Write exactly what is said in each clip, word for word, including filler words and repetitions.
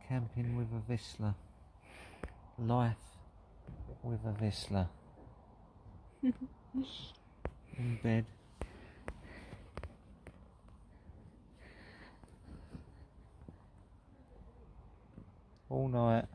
Camping with a Vizsla. Life with a Vizsla. In bed. All night.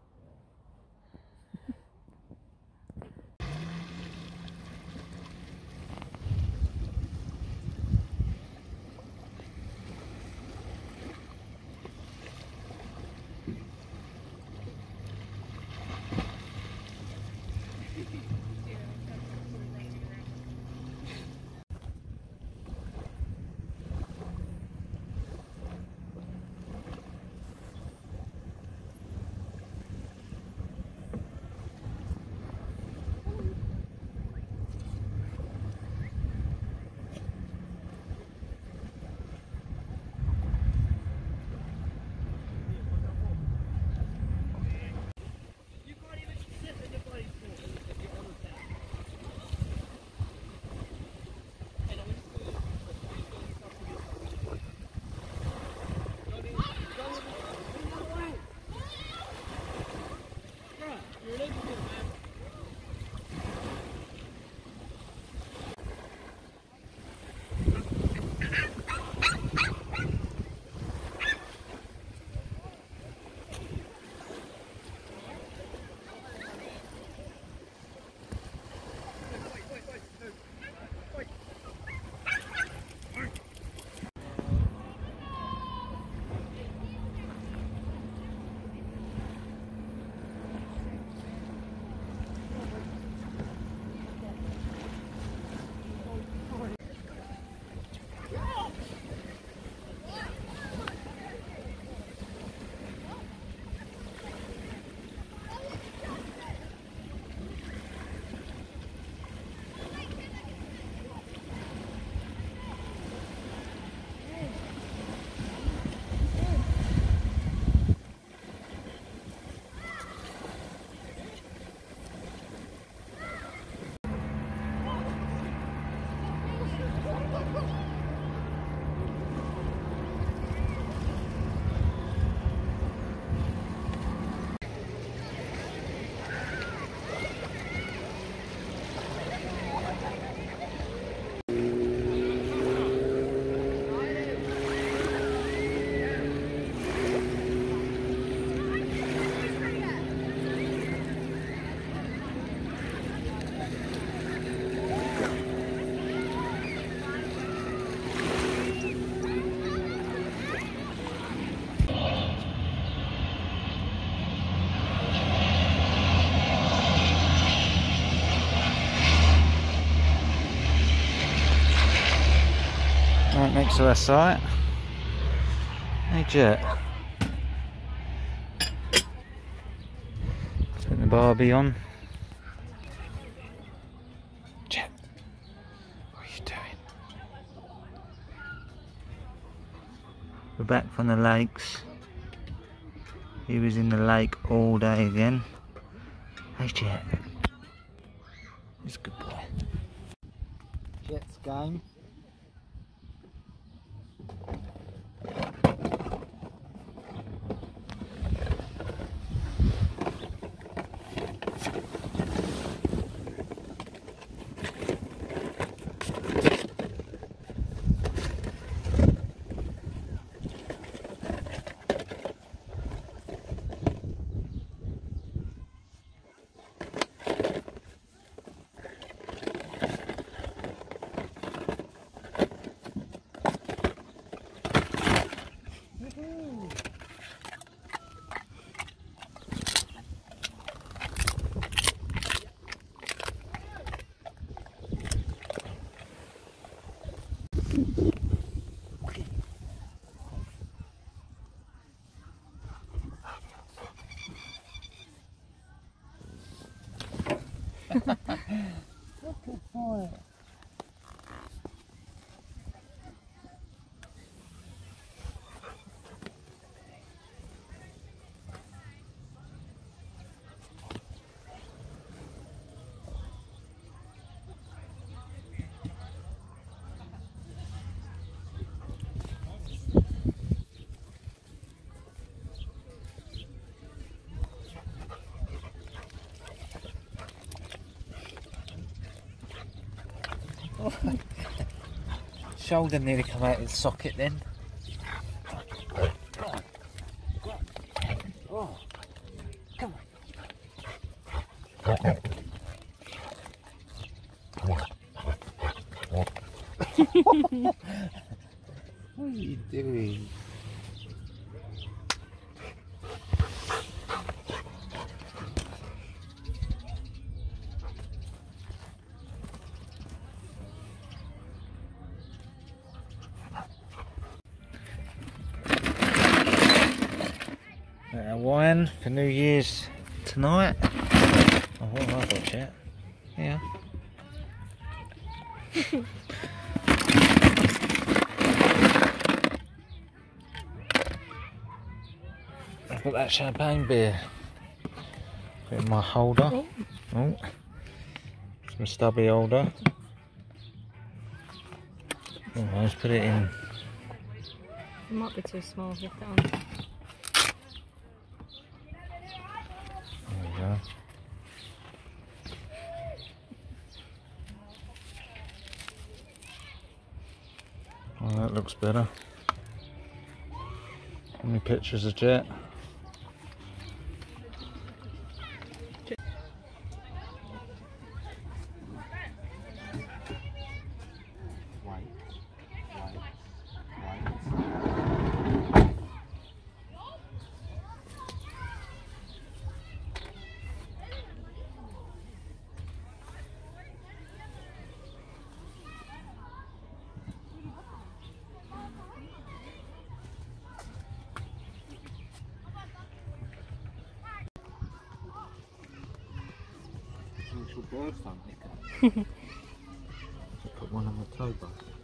Right next to our site. Hey Jett. Put the Barbie on. Jett, what are you doing? We're back from the lakes. He was in the lake all day again. Hey Jett. He's a good boy. Jett's game. shoulder nearly come out of the socket then. Go on. Go on. Oh. Come on. What are you doing? Uh, wine for New Year's tonight. Oh, what have I got, Jett? Yeah. I've got that champagne beer. Put it in my holder. Oh. Oh. Some stubby holder. Oh, let's put it in. It might be too small, lift it on. There we go. Oh, that looks better. How many pictures of Jett? Actual birth fun, Nick. Put one on the toe bus.